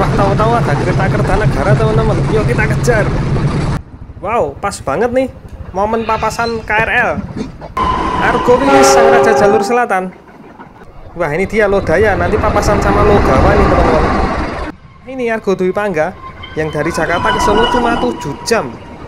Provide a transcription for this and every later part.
Wah, tahu-tahu ada kereta Kertanegara teman-teman. Yuk kita kejar. Wow, pas banget nih momen papasan KRL Argo Wilis Sang Raja Jalur Selatan. Wah, ini dia Lodaya, nanti papasan sama Logawa nih teman-teman. Ini Argo Dwi Pangga yang dari Jakarta ke Solo cuma 7 jam.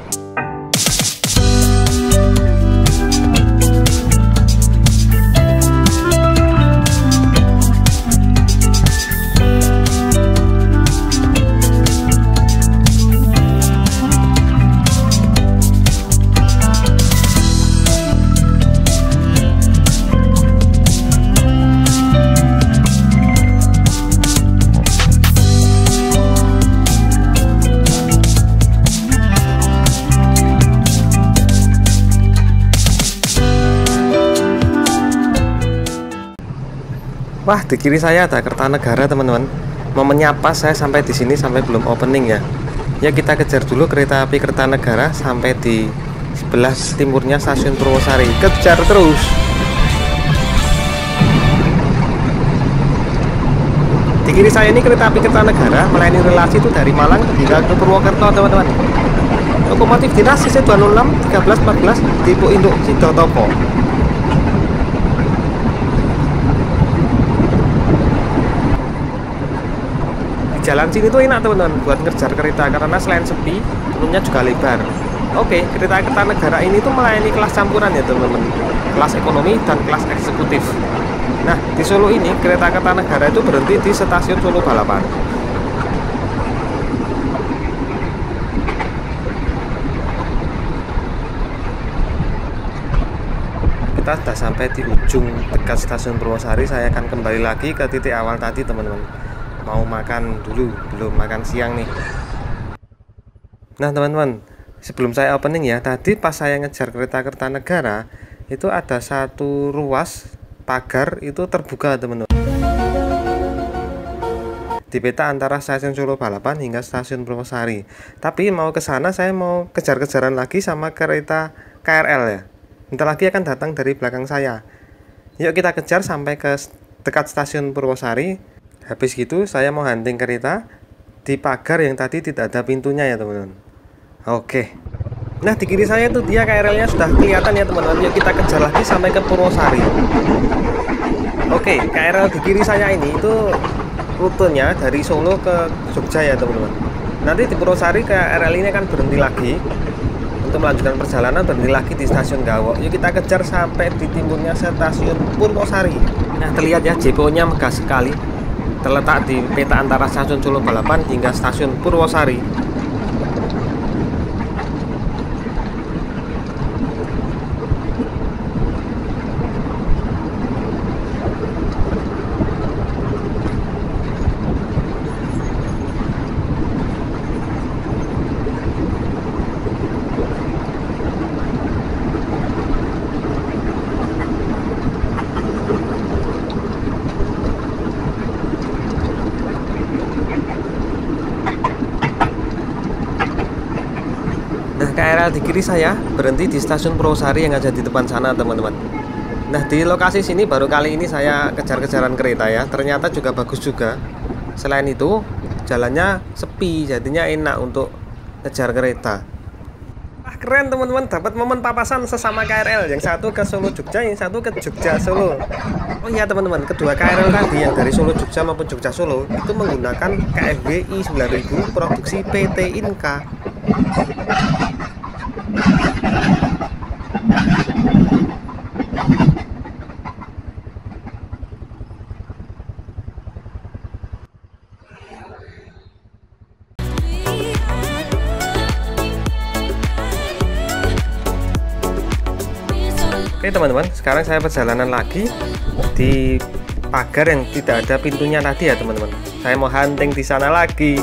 Wah, di kiri saya ada Kertanegara teman-teman. Momennya pas saya sampai di sini sampai belum opening ya. Ya kita kejar dulu kereta api Kertanegara sampai di sebelah timurnya stasiun Purwosari. Kejar terus. Di kiri saya ini kereta api Kertanegara melayani relasi itu dari Malang hingga ke Purwokerto teman-teman. Lokomotif dinas CC206 1314 tipe induk Sidotopo. Jalan sini tuh enak teman-teman buat ngejar kereta karena selain sepi, turunnya juga lebar. Oke, kereta Kertanegara ini tuh melayani kelas campuran ya teman-teman, kelas ekonomi dan kelas eksekutif. Nah, di Solo ini kereta Kertanegara itu berhenti di stasiun Solo Balapan. Kita sudah sampai di ujung dekat stasiun Purwosari. Saya akan kembali lagi ke titik awal tadi teman-teman. Mau makan dulu, belum makan siang nih. Nah teman-teman, sebelum saya opening ya, tadi pas saya ngejar kereta Kertanegara itu ada satu ruas pagar itu terbuka teman-teman, di peta antara stasiun Solo Balapan hingga stasiun Purwosari. Tapi mau ke sana saya mau kejar-kejaran lagi sama kereta KRL ya. Bentar lagi akan datang dari belakang saya. Yuk kita kejar sampai ke dekat stasiun Purwosari. Habis gitu saya mau hunting kereta di pagar yang tadi tidak ada pintunya ya teman-teman. Oke. Nah di kiri saya itu dia KRL-nya sudah kelihatan ya teman-teman. Yuk kita kejar lagi sampai ke Purwosari. Oke, KRL di kiri saya ini itu rutenya dari Solo ke Jogja ya teman-teman. Nanti di Purwosari KRL ini akan berhenti lagi untuk melanjutkan perjalanan, berhenti lagi di stasiun Gawok. Yuk kita kejar sampai di timurnya stasiun Purwosari. Nah terlihat ya JPO-nya megah sekali, terletak di peta antara stasiun Solo Balapan hingga stasiun Purwosari. KRL di kiri saya berhenti di stasiun Purwosari yang ada di depan sana teman-teman. Nah di lokasi sini baru kali ini saya kejar-kejaran kereta ya. Ternyata juga bagus juga. Selain itu jalannya sepi, jadinya enak untuk kejar kereta. Wah keren teman-teman, dapat momen papasan sesama KRL. Yang satu ke Solo Jogja, yang satu ke Jogja Solo. Oh iya teman-teman, kedua KRL tadi yang dari Solo Jogja maupun Jogja Solo itu menggunakan KFB I9000 produksi PT Inka. Oke teman-teman, sekarang saya perjalanan lagi di pagar yang tidak ada pintunya tadi ya teman-teman. Saya mau hunting di sana lagi.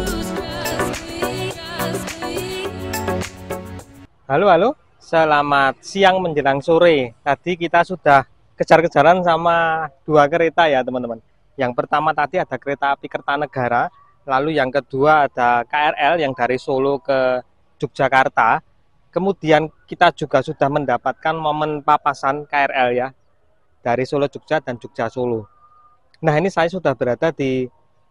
Halo, selamat siang menjelang sore. Tadi kita sudah kejar-kejaran sama dua kereta ya teman-teman. Yang pertama tadi ada kereta api Kertanegara, lalu yang kedua ada KRL yang dari Solo ke Yogyakarta. Kemudian kita juga sudah mendapatkan momen papasan KRL ya, dari Solo Jogja dan Jogja Solo. Nah ini saya sudah berada di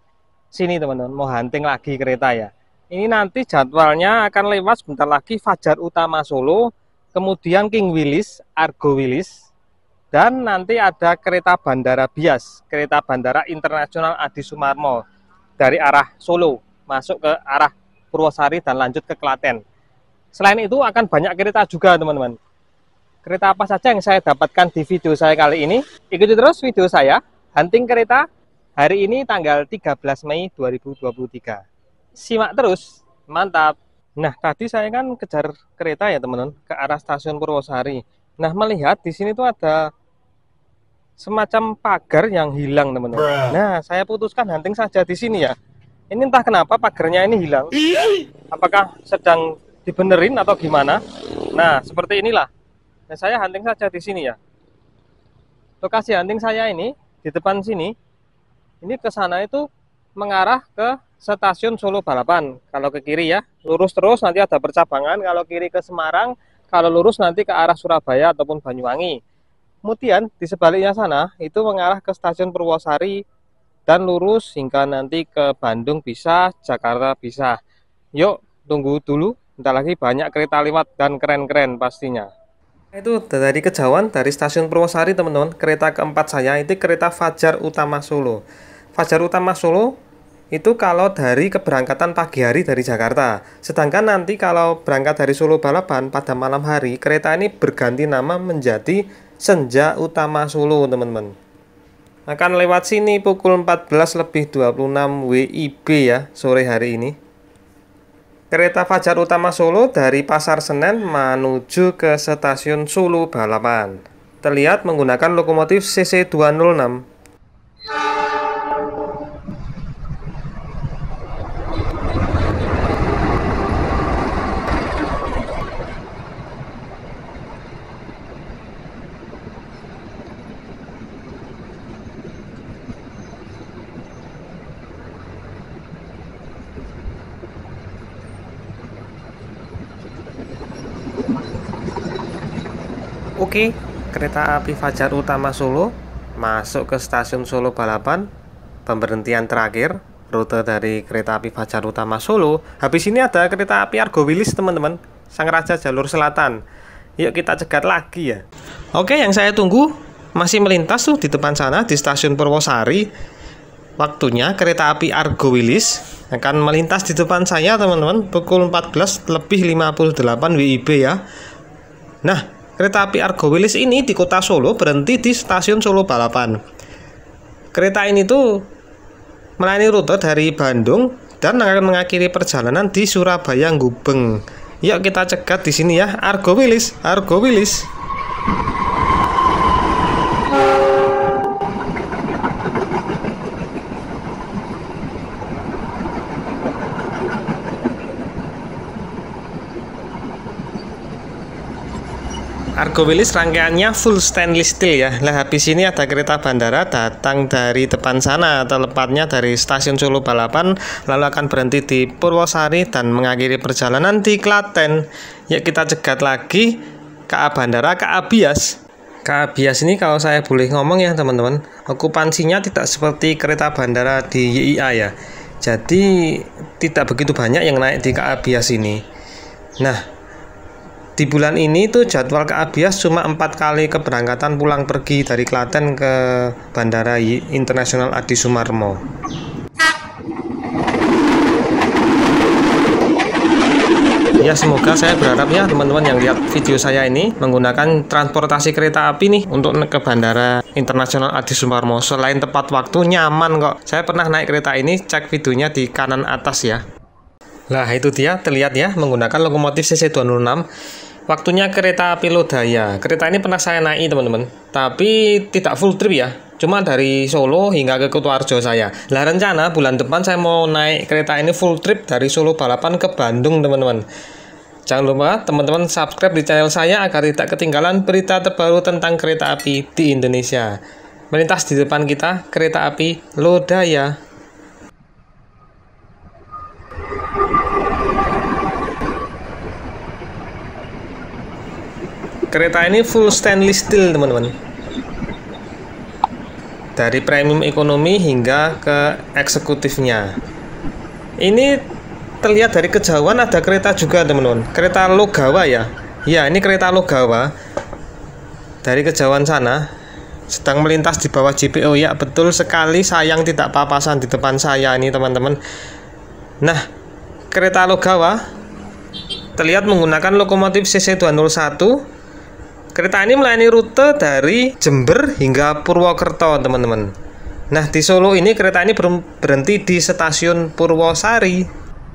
sini teman-teman, mau hunting lagi kereta ya. Ini nanti jadwalnya akan lewat sebentar lagi Fajar Utama Solo, kemudian King Willis, Argo Willis, dan nanti ada kereta Bandara Bias, kereta Bandara Internasional Adi Sumarmo dari arah Solo masuk ke arah Purwosari dan lanjut ke Klaten. Selain itu akan banyak kereta juga teman-teman. Kereta apa saja yang saya dapatkan di video saya kali ini? Ikuti terus video saya, hunting kereta hari ini tanggal 13 Mei 2023. Simak terus, mantap. Nah, tadi saya kan kejar kereta ya teman-teman, ke arah stasiun Purwosari. Nah, melihat di sini tuh ada semacam pagar yang hilang teman-teman. Nah, saya putuskan hunting saja di sini ya. Ini entah kenapa pagarnya ini hilang. Apakah sedang dibenerin atau gimana? Nah, seperti inilah. Nah, saya hunting saja di sini ya. Lokasi hunting saya ini di depan sini. Ini ke sana itu mengarah ke stasiun Solo Balapan. Kalau ke kiri ya, lurus terus nanti ada percabangan. Kalau kiri ke Semarang, kalau lurus nanti ke arah Surabaya ataupun Banyuwangi. Kemudian di sebaliknya sana itu mengarah ke stasiun Purwosari dan lurus hingga nanti ke Bandung bisa, Jakarta bisa. Yuk, tunggu dulu. Bentar lagi banyak kereta lewat dan keren-keren pastinya. Itu dari kejauhan dari stasiun Purwosari teman-teman, kereta keempat saya itu kereta Fajar Utama Solo. Fajar Utama Solo itu kalau dari keberangkatan pagi hari dari Jakarta. Sedangkan nanti kalau berangkat dari Solo Balapan pada malam hari, kereta ini berganti nama menjadi Senja Utama Solo teman-teman. Akan lewat sini pukul 14.26 WIB ya sore hari ini. Kereta Fajar Utama Solo dari Pasar Senen menuju ke stasiun Solo Balapan. Terlihat menggunakan lokomotif CC206. Oke, kereta api Fajar Utama Solo masuk ke stasiun Solo Balapan. Pemberhentian terakhir rute dari kereta api Fajar Utama Solo. Habis ini ada kereta api Argo Willis teman-teman, Sang Raja Jalur Selatan. Yuk kita cegat lagi ya. Oke, yang saya tunggu masih melintas tuh di depan sana di stasiun Purwosari. Waktunya kereta api Argo Willis akan melintas di depan saya teman-teman pukul 14.58 WIB ya. Nah, kereta api Argo Willis ini di kota Solo berhenti di stasiun Solo Balapan. Kereta ini tuh melayani rute dari Bandung dan akan mengakhiri perjalanan di Surabaya Gubeng. Yuk kita cegat di sini ya, Argo Willis, Argo Willis. Argo Willis rangkaiannya full stainless steel ya. Lah habis ini ada kereta bandara datang dari depan sana, tepatnya dari stasiun Solo Balapan, lalu akan berhenti di Purwosari dan mengakhiri perjalanan di Klaten. Yuk kita cegat lagi KA Bandara, KA Bias. KA Bias ini kalau saya boleh ngomong ya teman-teman, okupansinya tidak seperti kereta bandara di YIA ya. Jadi tidak begitu banyak yang naik di KA Bias ini. Nah, di bulan ini tuh jadwal KA Bias cuma 4 kali keberangkatan pulang pergi dari Klaten ke Bandara Internasional Adi Sumarmo. Ya semoga, saya berharap ya teman-teman yang lihat video saya ini menggunakan transportasi kereta api nih untuk ke Bandara Internasional Adi Sumarmo. Selain tepat waktu, nyaman kok. Saya pernah naik kereta ini, cek videonya di kanan atas ya. Lah itu dia, terlihat ya menggunakan lokomotif CC206. Waktunya kereta api Lodaya. Kereta ini pernah saya naik teman-teman, tapi tidak full trip ya, cuma dari Solo hingga ke Kutoarjo saya. Lah rencana bulan depan saya mau naik kereta ini full trip dari Solo Balapan ke Bandung teman-teman. Jangan lupa teman-teman subscribe di channel saya agar tidak ketinggalan berita terbaru tentang kereta api di Indonesia. Melintas di depan kita kereta api Lodaya. Kereta ini full stainless steel teman-teman, dari premium ekonomi hingga ke eksekutifnya. Ini terlihat dari kejauhan ada kereta juga teman-teman, kereta Logawa ya. Ya, ini kereta Logawa. Dari kejauhan sana sedang melintas di bawah JPO. Ya, betul sekali, sayang tidak papasan di depan saya ini teman-teman. Nah, kereta Logawa terlihat menggunakan lokomotif CC201. Kereta ini melayani rute dari Jember hingga Purwokerto teman-teman. Nah, di Solo ini kereta ini berhenti di stasiun Purwosari.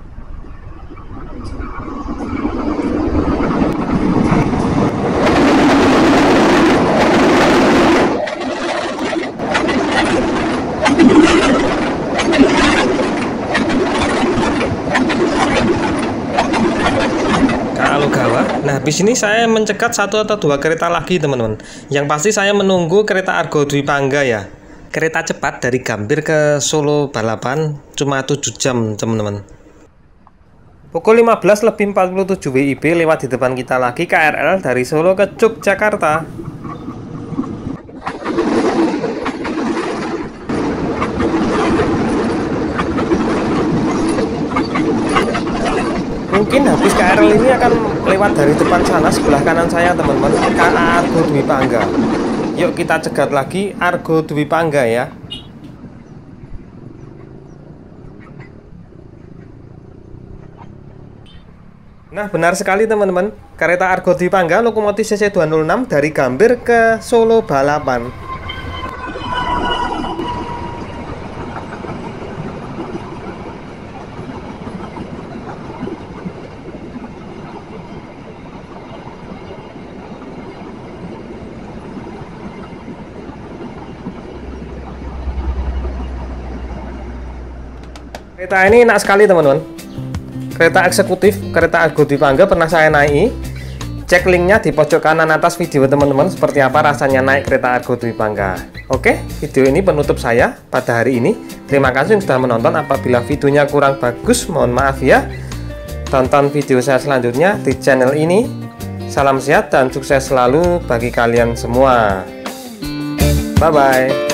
Logawa. Nah, habis ini saya mencegat 1 atau 2 kereta lagi teman-teman. Yang pasti saya menunggu kereta Argo Dwi Pangga ya. Kereta cepat dari Gambir ke Solo Balapan cuma 7 jam teman-teman. Pukul 15.47 WIB lewat di depan kita lagi KRL dari Solo ke Yogyakarta. Mungkin habis KRL ini akan lewat dari depan sana sebelah kanan saya teman-teman, KA Argo Dwi Pangga. Yuk kita cegat lagi Argo Dwi Pangga ya. Nah, benar sekali teman-teman, kereta Argo Dwi Pangga lokomotif CC206 dari Gambir ke Solo Balapan. Kereta ini enak sekali teman-teman. Kereta eksekutif, kereta Argo Dwi Pangga pernah saya naiki. Cek linknya di pojok kanan atas video teman-teman, seperti apa rasanya naik kereta Argo Dwi Pangga. Oke, video ini penutup saya pada hari ini. Terima kasih yang sudah menonton. Apabila videonya kurang bagus, mohon maaf ya. Tonton video saya selanjutnya di channel ini. Salam sehat dan sukses selalu bagi kalian semua. Bye-bye.